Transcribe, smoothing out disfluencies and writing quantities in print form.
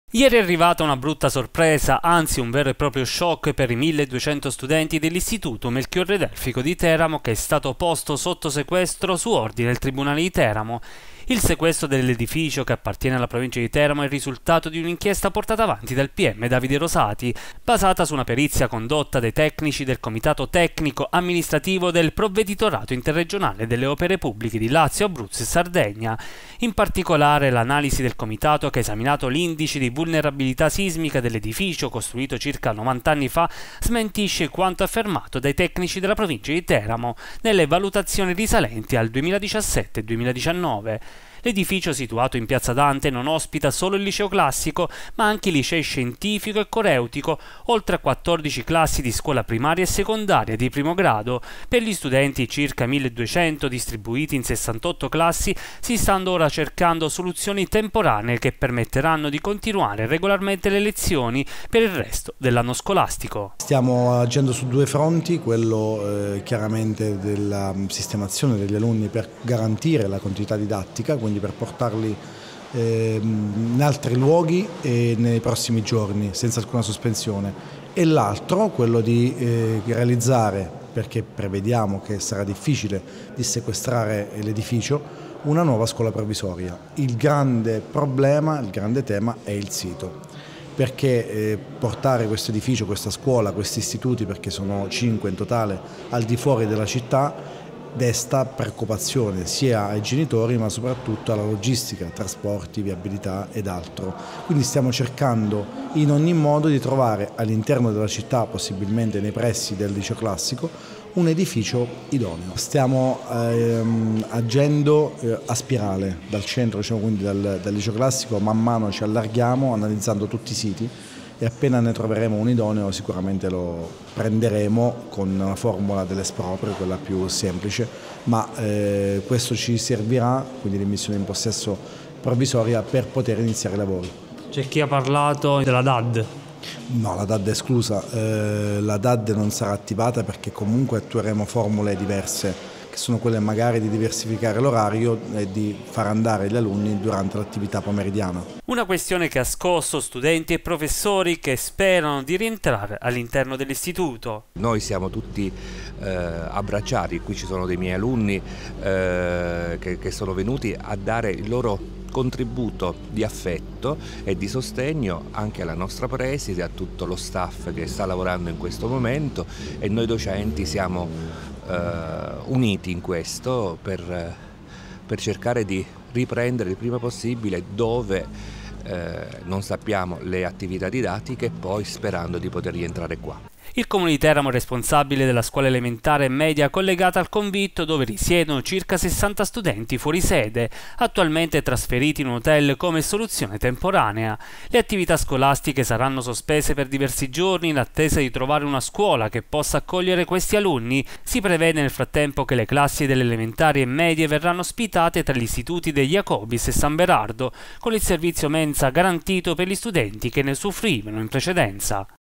Ieri è arrivata una brutta sorpresa, anzi un vero e proprio shock per i 1200 studenti dell'Istituto Melchiorre Delfico di Teramo che è stato posto sotto sequestro su ordine del Tribunale di Teramo. Il sequestro dell'edificio che appartiene alla provincia di Teramo è il risultato di un'inchiesta portata avanti dal PM Davide Rosati, basata su una perizia condotta dai tecnici del Comitato Tecnico Amministrativo del Provveditorato Interregionale delle Opere Pubbliche di Lazio, Abruzzo e Sardegna. In particolare l'analisi del comitato che ha esaminato l'indice di vulnerabilità sismica dell'edificio costruito circa 90 anni fa smentisce quanto affermato dai tecnici della provincia di Teramo nelle valutazioni risalenti al 2017 e 2019. L'edificio situato in Piazza Dante non ospita solo il liceo classico, ma anche i licei scientifico e coreutico, oltre a 14 classi di scuola primaria e secondaria di primo grado. Per gli studenti, circa 1200 distribuiti in 68 classi, si stanno ora cercando soluzioni temporanee che permetteranno di continuare regolarmente le lezioni per il resto dell'anno scolastico. Stiamo agendo su due fronti, quello chiaramente della sistemazione degli alunni per garantire la continuità didattica, quindi per portarli in altri luoghi nei prossimi giorni senza alcuna sospensione, e l'altro quello di realizzare, perché prevediamo che sarà difficile di sequestrare l'edificio, una nuova scuola provvisoria. Il grande problema, il grande tema è il sito, perché portare questo edificio, questa scuola, questi istituti, perché sono 5 in totale, al di fuori della città desta preoccupazione sia ai genitori ma soprattutto alla logistica, trasporti, viabilità ed altro. Quindi stiamo cercando in ogni modo di trovare all'interno della città, possibilmente nei pressi del liceo classico, un edificio idoneo. Stiamo agendo a spirale dal centro, diciamo, quindi dal liceo classico, man mano ci allarghiamo analizzando tutti i siti, e appena ne troveremo un idoneo sicuramente lo prenderemo con una formula dell'esproprio, quella più semplice, ma questo ci servirà, quindi l'immissione in possesso provvisoria, per poter iniziare i lavori. C'è chi ha parlato della DAD. No, la DAD è esclusa, la DAD non sarà attivata perché comunque attueremo formule diverse, che sono quelle magari di diversificare l'orario e di far andare gli alunni durante l'attività pomeridiana. Una questione che ha scosso studenti e professori che sperano di rientrare all'interno dell'istituto. Noi siamo tutti abbracciati, qui ci sono dei miei alunni che sono venuti a dare il loro contributo di affetto e di sostegno anche alla nostra preside, a tutto lo staff che sta lavorando in questo momento, e noi docenti siamo uniti in questo per cercare di riprendere il prima possibile dove non sappiamo le attività didattiche, poi sperando di poter rientrare qua. Il Comune di Teramo è responsabile della scuola elementare e media collegata al convitto, dove risiedono circa 60 studenti fuori sede, attualmente trasferiti in un hotel come soluzione temporanea. Le attività scolastiche saranno sospese per diversi giorni in attesa di trovare una scuola che possa accogliere questi alunni. Si prevede nel frattempo che le classi delle elementari e medie verranno ospitate tra gli istituti dei Jacobis e San Berardo, con il servizio mensa garantito per gli studenti che ne soffrivano in precedenza.